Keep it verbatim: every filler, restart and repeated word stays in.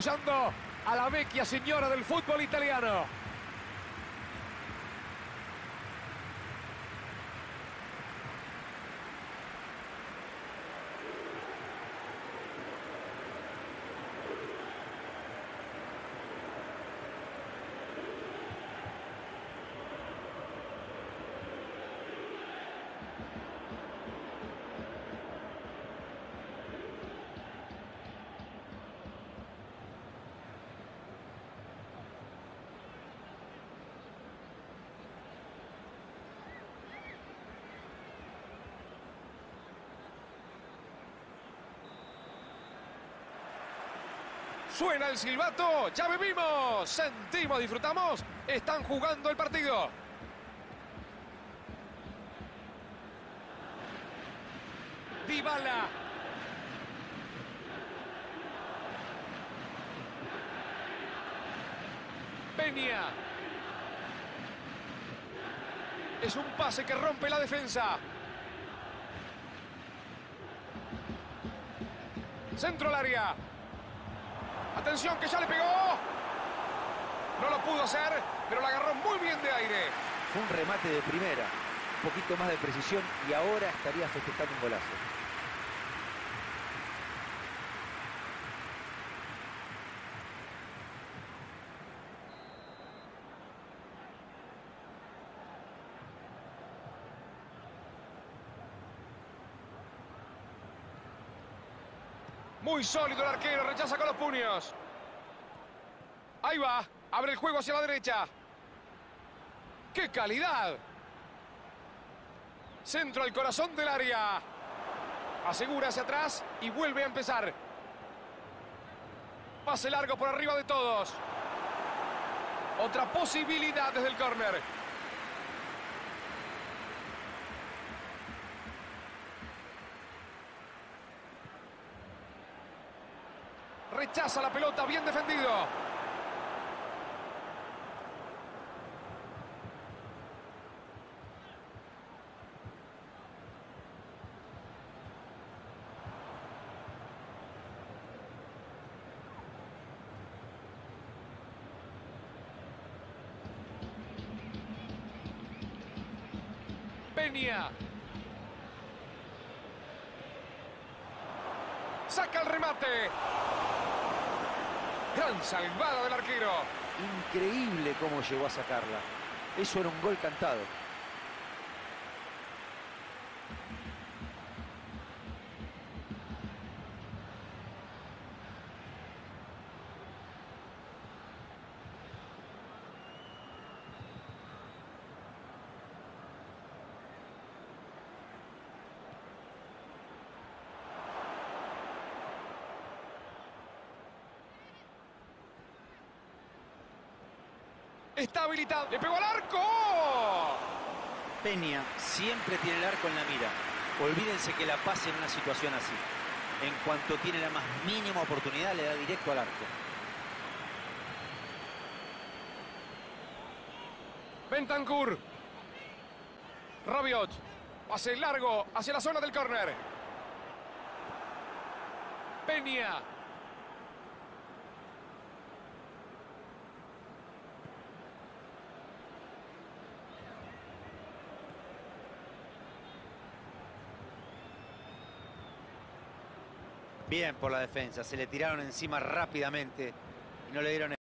Escuchando a la vecchia señora del fútbol italiano. Suena el silbato, ya vivimos, sentimos, disfrutamos, están jugando el partido. Dybala. Peña. Es un pase que rompe la defensa. Centro al área. Atención que ya le pegó. No lo pudo hacer, pero la agarró muy bien de aire. Fue un remate de primera. Un poquito más de precisión y ahora estaría festejando un golazo. Muy sólido el arquero, rechaza con los puños. Ahí va, abre el juego hacia la derecha. ¡Qué calidad! Centro al corazón del área. Asegura hacia atrás y vuelve a empezar. Pase largo por arriba de todos. Otra posibilidad desde el córner. Rechaza la pelota, bien defendido. Peña. Saca el remate. Gran salvada del arquero. Increíble cómo llegó a sacarla. Eso era un gol cantado. Está habilitado. ¡Le pegó al arco! Peña siempre tiene el arco en la mira. Olvídense que la pase en una situación así. En cuanto tiene la más mínima oportunidad, le da directo al arco. Bentancur. Rabiot. Pase largo hacia la zona del córner. Peña. Bien por la defensa. Se le tiraron encima rápidamente y no le dieron